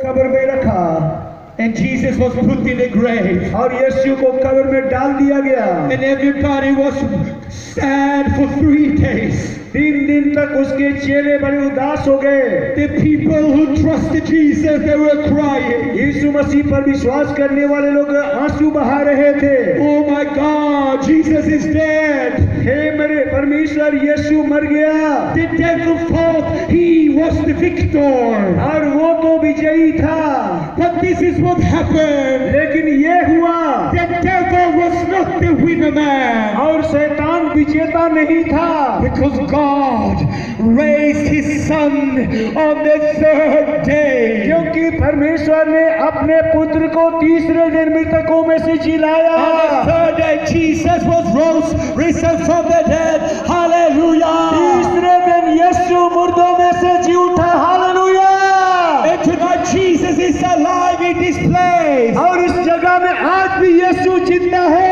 कब्र में रखा। And Jesus was put in a grave. और यीशु को कब्र में डाल दिया गया। And everybody was sad for 3 days. 3 दिन तक उसके चेले बड़े उदास हो गए। The people who trusted Jesus, they were crying. यीशु मसीह पर विश्वास करने वाले लोग आंसू बहा रहे थे। Oh my God, Jesus is dead. हे मेरे परमेश्वर, यीशु मर गया। The devil thought he was the victor. और वो तो विजयी था। But this is what happened. लेकिन ये हुआ, The devil was not the winner man. और शैतान विजेता नहीं था। Because God raised his son on the 3rd day. क्योंकि परमेश्वर ने अपने पुत्र को तीसरे दिन मृतकों में से जिलाया। On the 3rd day, Jesus was risen from the dead. Hallelujah. तीसरे दिन यीशु मुर्दों में से जी उठा। Hallelujah. And tonight Jesus is alive in this place. और इस जगह में आज भी यीशु जिंदा है।